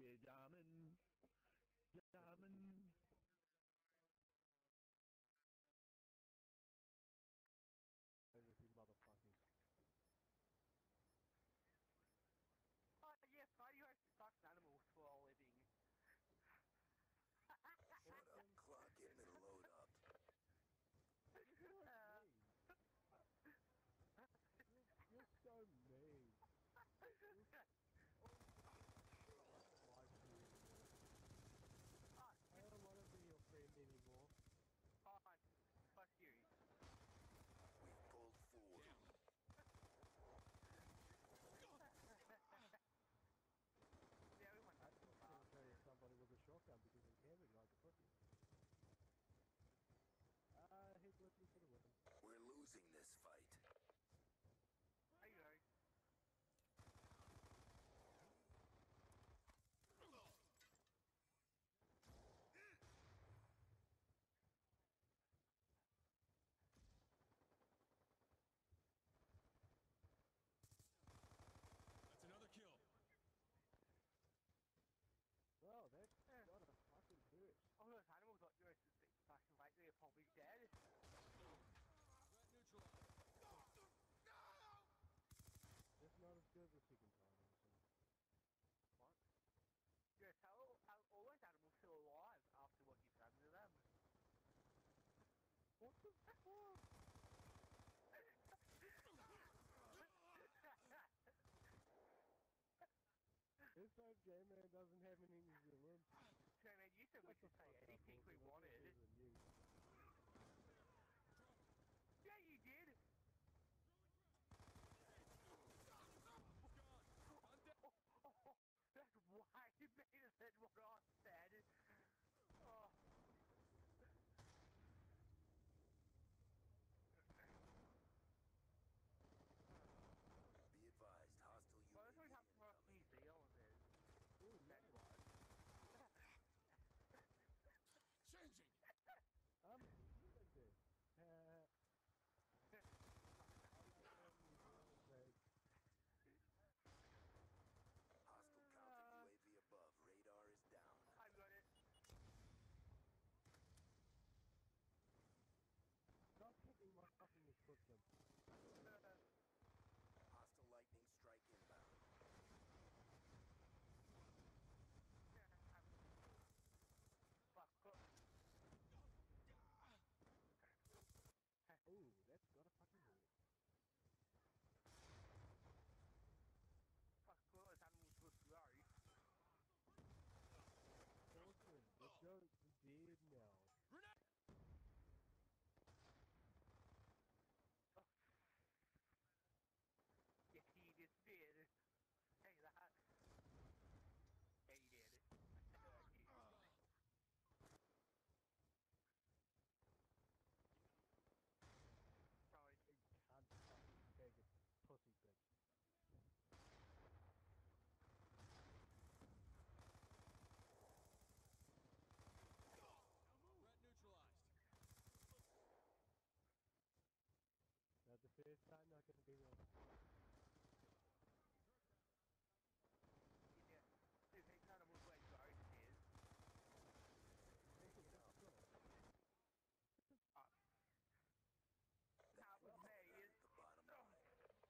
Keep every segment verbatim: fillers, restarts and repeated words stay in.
Yeah, JMAN. JMAN. You motherfuckers. Oh yes, why do you actually fuck animals for a living? Shut up, clock in and load up. uh, You're, you're so mean. You're, oh, I don't like you anymore. oh, I don't want to be your friend anymore. fine. Fuck you. We pulled forward. Yeah, everyone I has to just laugh. want to tell you somebody with a shotgun because I'm camping like a pussy. Ah, uh, he's looking for the win. We're losing this fight. There you go. That's another kill. Well, that's Yeah. got a fucking hurt. Oh, those animals got yours to speak fucking like they're probably dead. Threat neutralized. It's not as good the second time, honestly. What? Yes, how, how all those animals still alive after what you've done to them? What the fuck? This time J Man doesn't have any New Zealand. So man, you said we Shut the could say fuck up, anything we Wilson. wanted. This is new. Yeah, you did. Oh, oh, oh, that's why you made it said what I said. Oh. Be advised, hostile U Well, A that's V what happened to us New incoming. Zealanders. Ooh, That nice. was. Changing. I'm feeling this. Uh, Hostile counter U A V above. Radar is down. I got it. Stop hitting my fucking equipment. Hostile lightning strike inbound. Fuck. Fuck. Ooh, that's gotta fucking hurt. Fuck. Those animals were slow. Awesome, the joke's dead now. Grenade. Yeah, he just did. Hey, that. Yeah, he did. Uh, you. Sorry. Can't fucking beg it, pussy bitch. Threat neutralized. Not the first time, not gonna be wrong. Yeah. Dude, they kind of look like ghost is. Uh, that was me. That's the bottom line.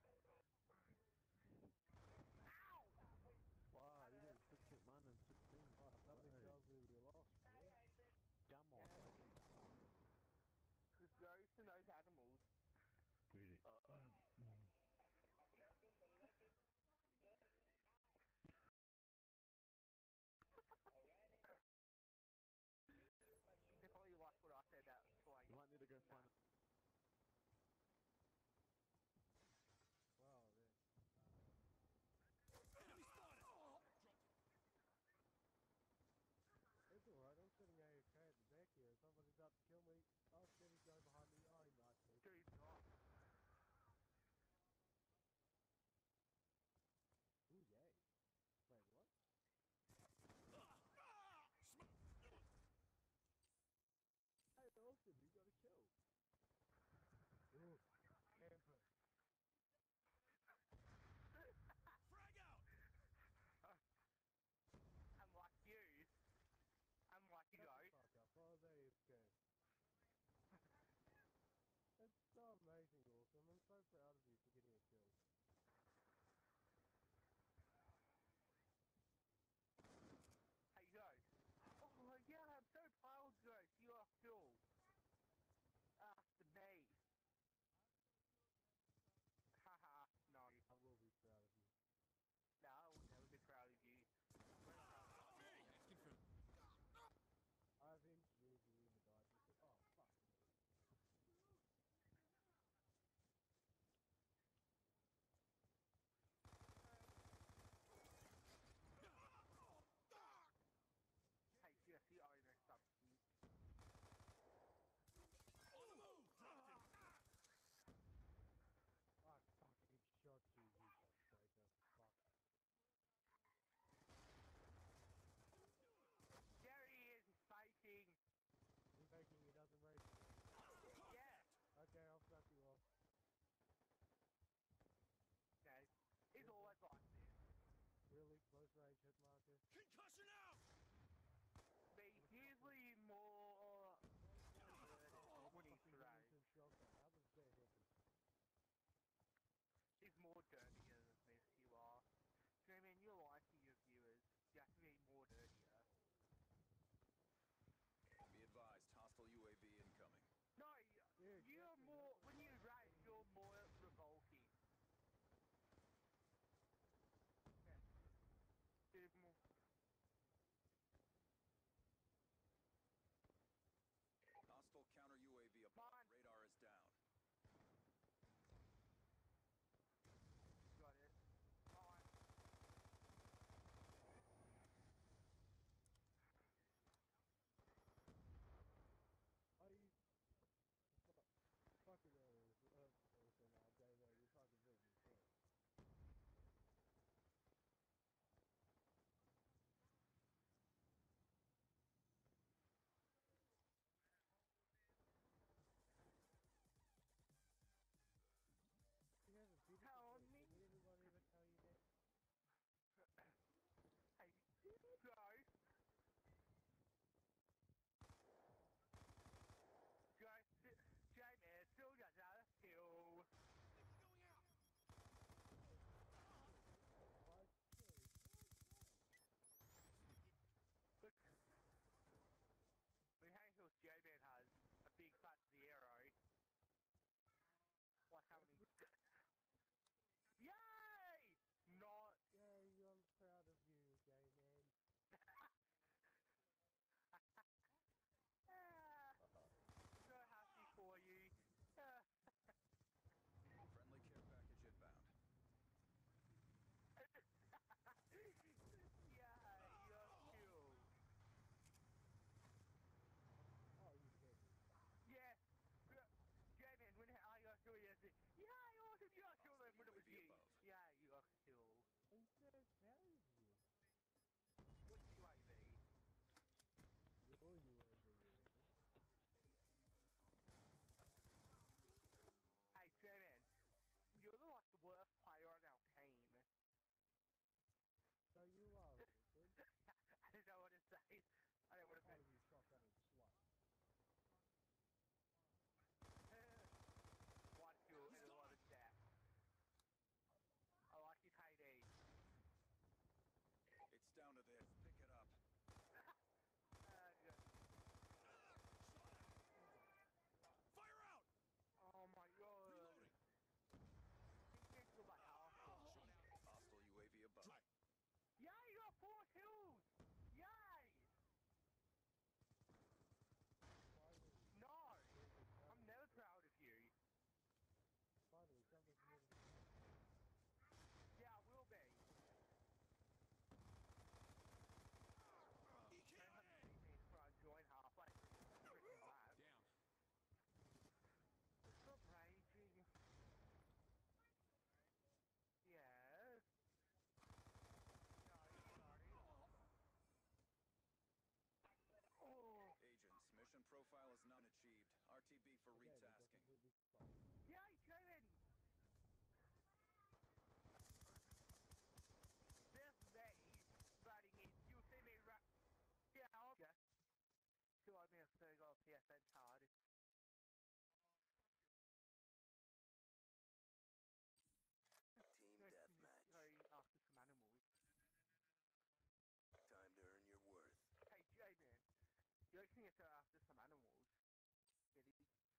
Ow! Wow, you did six hit man and sixteen. Oh, something Hey. tells me we lost, man. Jam on. Because ghosts and those animals. Really? Uh, they probably like what I said that like. You might need to go find a Wow, man. Enemy spotted. It's alright, I'm sitting A F K at the back here. Somebody's out to kill me. Oh shit, he's going behind me. Oh, he knifed me. Dude, not. you Shut go. the fuck up. Oh, there you go. That's so amazing, Awesome. I'm so proud of you for getting a kill. Hey, you go. Oh, yeah, I'm so proud, guys. You are cool. After me. Haha, no. I will be proud of you. No, I will never be proud of you. Hey, asking for. I've injured you in the dive. You said, oh, fuck me. Hey, yes, you are in a substance. On the move! Dropped him! I fucking shot you, you traitor. Fuck. There he is, he's fighting. He's making he doesn't race. Yeah. Okay, I'll suck you off. Okay. He's always like this. Really close range hit marker. Concussion out! But he's usually more when he's Fucking right. Remington shotgun. How does that happen? He's more dirtier than this, you are. So, I mean, you're liking your viewers. You have to be more dirtier. Be advised, hostile U A V incoming. No, Yeah, you're exactly. more, That's what when I you was rage, saying. you're more revolting. Yeah. You're more... Hostile counter U A V above. Mine. Radar is down. Got it. Fine. Are you... Fucking hell, uh, also now, J man, you fucking built me shit. You have a beautiful Tell voice. me. Did anyone ever tell you that? Hey, go. Go, J-Man, still got another kill. Going out! Why? Look. Look how heals J-Man has a big fat zero. Like how many... Yay! Not... Yay, I'm proud of you, J man. Ah, so happy for you. Ah. Friendly care package inbound. Yeah, you're cool. Oh, you kidding me. Yeah. J-Man, when I got killed, you said, yeah, awesome, you got killed, and when it was U A V you. above. Yeah, you got killed. I'm so proud of you. What U A V? Your U A V. Hey, J-Man, you're the, like the worst player on our team. So you are, Wilson. I didn't know what to say. I didn't want to Part say. of you shotgunning slut. One kill and a lot of death. I like his K D. It's down to this. Pick it up. Uh, good. Fire out! Oh my god. Reloading! He can't kill my house. Shot out. Hostile U A V above. Try. Yay, you got four kills! Yay! Finally, No! I'm never proud of you. finally, something for me to do. Yeah, I will be. He Don't have to can't! beat me before I join halfway through the freaking lap. Down. Stop raging. Yes. No, sorry. So I got a P S N card. Team Go deathmatch. after some animals. Time to earn your worth. Hey, J-Man, you actually have to go after some animals. Really?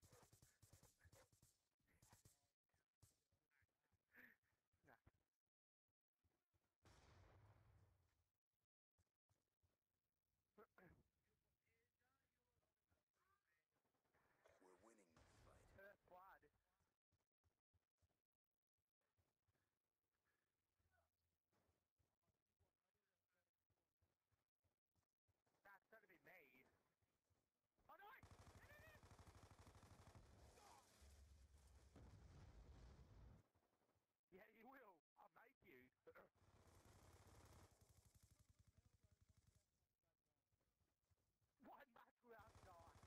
Nah. We're winning this fight. Uh, squad. That's gonna be me. Oh no! Yeah, you will. I'll make you. One match without dying.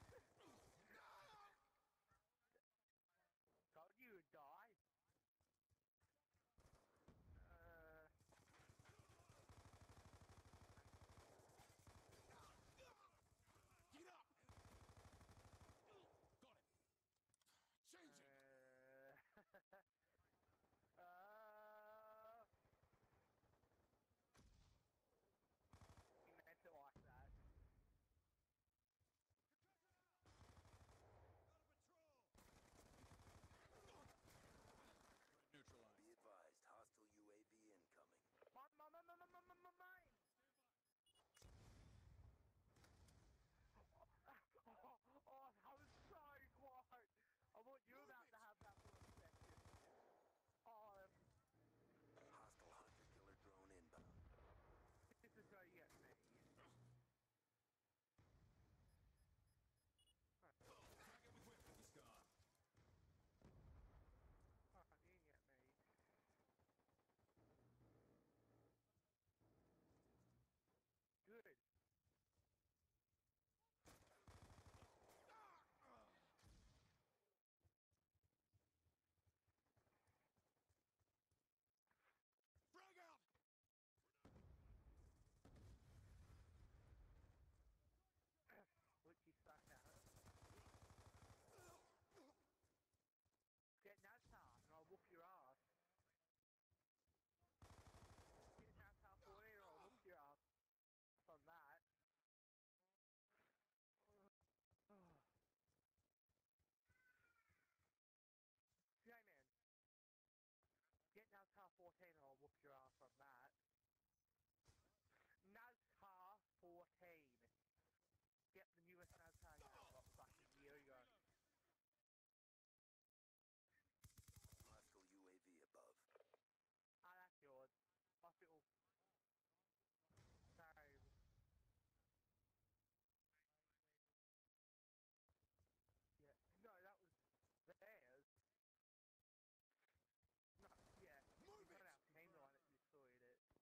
Told you would die. Uh. Get up! Got him. Change it. Uh. uh. He meant it like that. Out of patrol. Neutralized. Be advised, hostile U A V incoming. My, my, my, my, my, my, my, my, mine! Oh, oh, that was so close! I thought you were about to have that for a second. Oh, um, Hostile hunter-killer drone inbound. this is how you get me. Target with whip. He's gone. Oh, you can get me. Good. Frag out. Which you stuck out. Get NASCAR and I'll whoop your ass. Get NASCAR for it or I'll whoop your ass. From that. J-Man. Get NASCAR fourteen or I'll whoop your ass from that. NASCAR fourteen. Get the newest NASCAR game about fucking a year ago. Hostile U A V above. Ah, that's yours. Hospital. Sorry. Yeah. No, that was theirs. No, yeah. Move You got it! our team the one that destroyed it.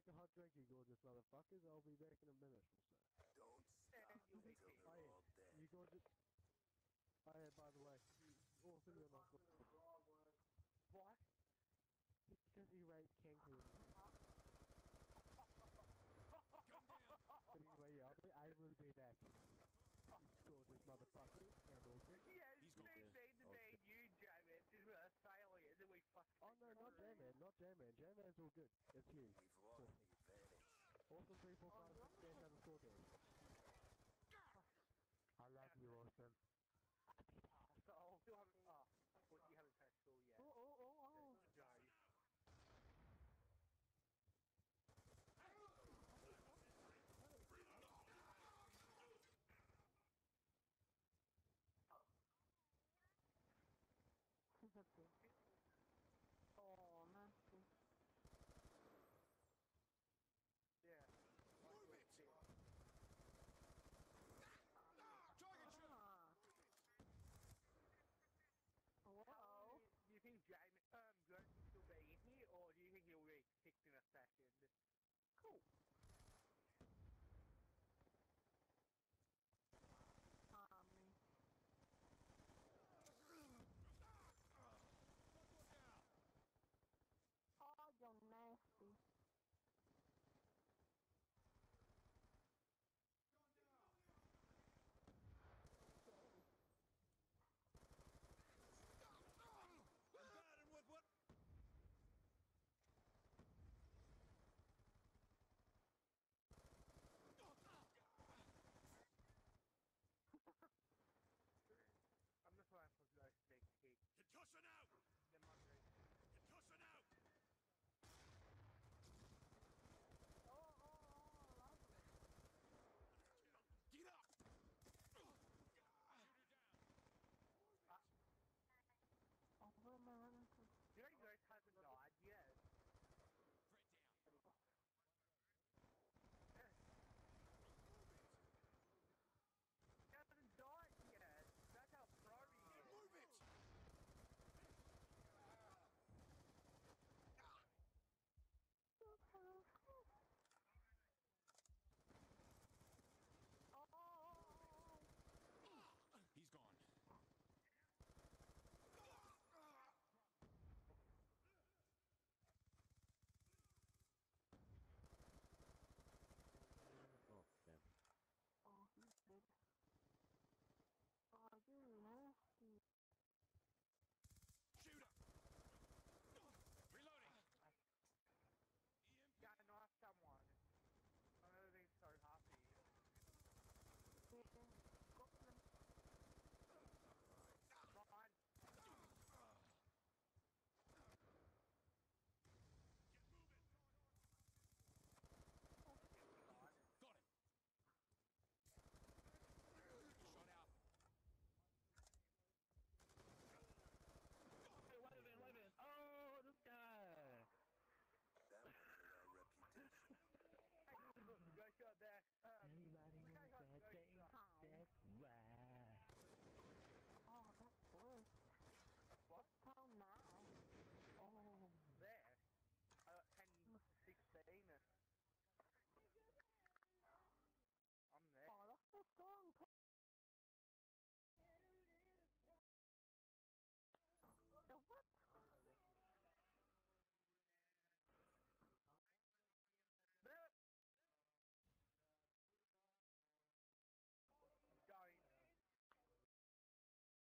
take a hot drink, you gorgeous motherfuckers. I'll be back in a minute or so. Don't stop And you'll be until dead. they're all dead. You gorgeous... Oh yeah, by the way, awesome you're not good. What? Because he raped Cancun. But anyway, yeah, I'll be, I will be back. You gorgeous motherfucker. And awesome. Yeah, it's He's me, gone. me, the me, you, J-Man, just with us aliens, and we fucking... Oh no, not J-Man, not J-Man. J-Man's all good. It's you. We've lost the advantage. Awesome three four five six dash underscore dash. I love you, Awesome. So, oh, you haven't... Oh, well, you haven't touched school yet. Oh, oh, oh, oh. No. Oh, nasty. Yeah. Move it! Target shooter! Ah. How Hello? do you think Jamie, um, Ghost will still be in here, or do you think he'll be kicked in a second? Cool.